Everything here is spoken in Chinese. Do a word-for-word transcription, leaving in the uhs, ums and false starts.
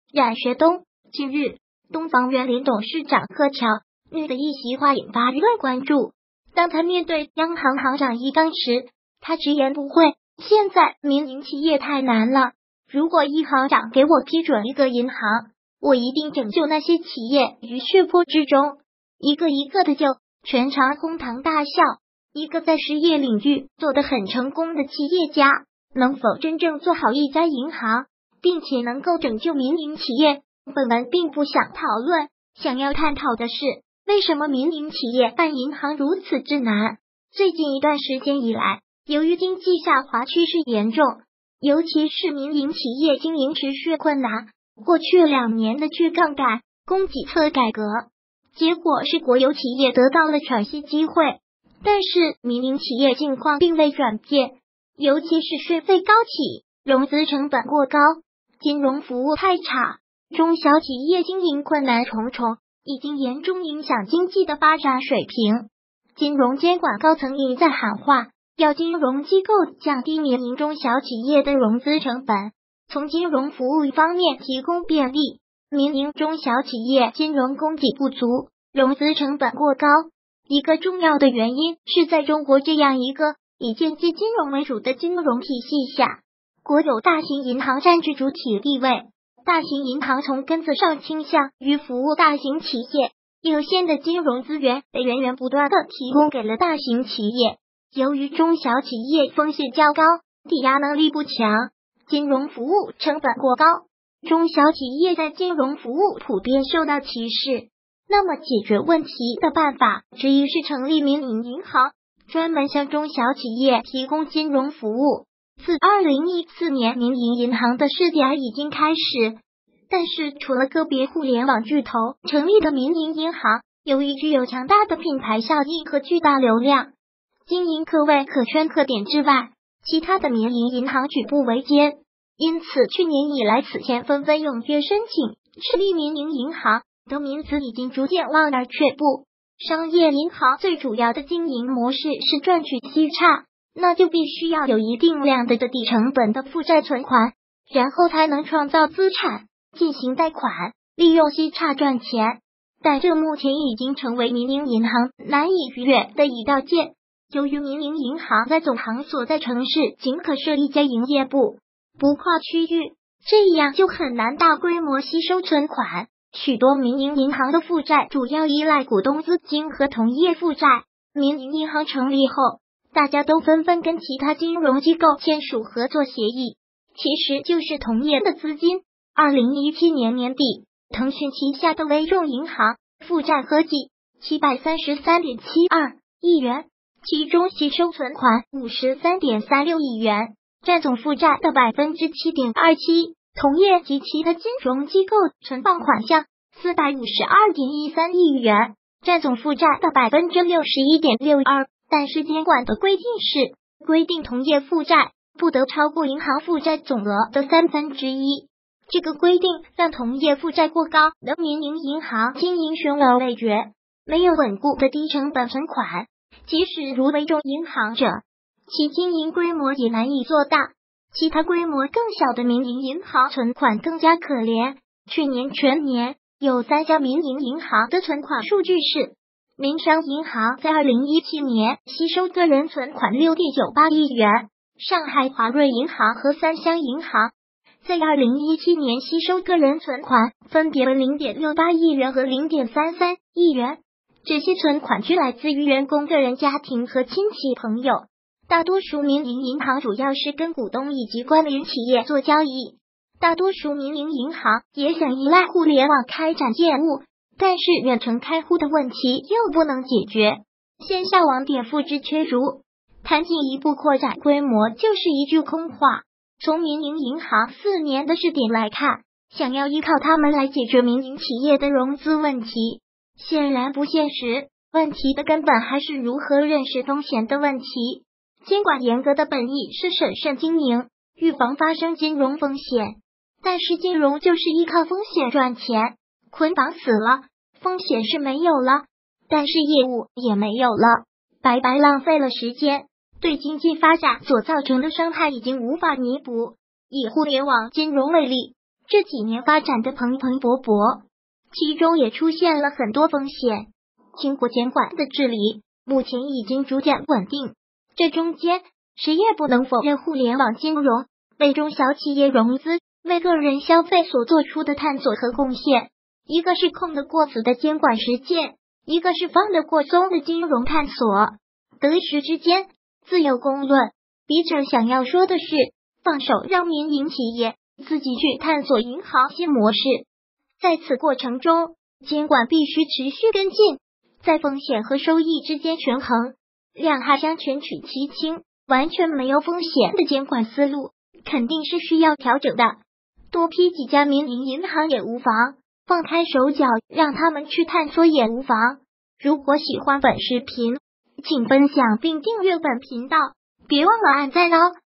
冉学东。近日，东方园林董事长贺乔日的一席话引发舆论关注。当他面对央行行长易纲时，他直言不讳，现在民营企业太难了，如果易行长给我批准一个银行，我一定拯救那些企业于血泊之中，一个一个的救，全场哄堂大笑。一个在实业领域做得很成功的企业家，能否真正做好一家银行，并且能够拯救民营企业，本文并不想讨论，想要探讨的是，为什么民营企业办银行如此之难。最近一段时间以来，由于经济下滑趋势严重，尤其是民营企业经营持续困难，过去两年的去杠杆、供给侧改革，结果是国有企业得到了喘息机会，但是民营企业境况并未转变，尤其是税费高企，融资成本过高，金融服务太差，中小企业经营困难重重，已经严重影响经济的发展水平。金融监管高层一再喊话，要金融机构降低民营中小企业的融资成本，从金融服务方面提供便利。民营中小企业金融供给不足，融资成本过高，一个重要的原因是在中国这样一个以间接金融为主的金融体系下，国有大型银行占据主体地位，大型银行从根子上倾向于服务大型企业，有限的金融资源被源源不断的提供给了大型企业。由于中小企业风险较高，抵押能力不强，金融服务成本过高，中小企业在金融服务普遍受到歧视。那么解决问题的办法之一是成立民营银行，专门向中小企业提供金融服务。自二零一四年民营银行的试点已经开始，但是除了个别互联网巨头成立的民营银行，由于具有强大的品牌效应和巨大流量，经营可谓可圈可点之外，其他的民营银行举步维艰。因此去年以来，此前纷纷踊跃申请设立民营银行的名词已经逐渐望而却步。商业银行最主要的经营模式是赚取息差，那就必须要有一定量的的低成本的负债存款，然后才能创造资产，进行贷款，利用息差赚钱。但这目前已经成为民营银行难以逾越的一道界。由于民营银行在总行所在城市仅可设一家营业部，不跨区域，这样就很难大规模吸收存款。许多民营银行的负债主要依赖股东资金和同业负债。民营银行成立后，大家都纷纷跟其他金融机构签署合作协议，其实就是同业的资金。二零一七年年底，腾讯旗下的微众银行负债合计 七百三十三点七二亿元，其中吸收存款 五十三点三六亿元，占总负债的 百分之七点二七。同业及其他金融机构存放款项 四百五十二点一三亿元，占总负债的 百分之六十一点六二。但是监管的规定是，规定同业负债不得超过银行负债总额的三分之一。这个规定让同业负债过高的民营银行经营雄而未绝，没有稳固的低成本存款，即使如微众银行者，其经营规模也难以做大。其他规模更小的民营银行存款更加可怜。去年全年有三家民营银行的存款数据是：民商银行在二零一七年吸收个人存款 六点九八亿元，上海华润银行和三湘银行在二零一七年吸收个人存款分别为 零点六八亿元和 零点三三亿元。这些存款均来自于员工个人家庭和亲戚朋友。大多数民营银行主要是跟股东以及关联企业做交易，大多数民营银行也想依赖互联网开展业务，但是远程开户的问题又不能解决，线下网点复制缺如，谈进一步扩展规模就是一句空话。从民营银行四年的试点来看，想要依靠他们来解决民营企业的融资问题，显然不现实。问题的根本还是如何认识风险的问题。监管严格的本意是审慎经营，预防发生金融风险，但是金融就是依靠风险赚钱，捆绑死了，风险是没有了，但是业务也没有了，白白浪费了时间，对经济发展所造成的伤害已经无法弥补。以互联网金融为例， 这几年发展的蓬蓬勃勃，其中也出现了很多风险。经过监管的治理，目前已经逐渐稳定。这中间，谁也不能否认互联网金融为中小企业融资、为个人消费所做出的探索和贡献。一个是控得过死的监管实践，一个是放得过松的金融探索。得失之间，自有公论。笔者想要说的是，放手让民营企业自己去探索银行新模式，在此过程中，监管必须持续跟进，在风险和收益之间权衡，两害相权取其轻。完全没有风险的监管思路肯定是需要调整的，多批几家民营银行也无妨，放开手脚让他们去探索也无妨。如果喜欢本视频，请分享并订阅本频道，别忘了按赞哦。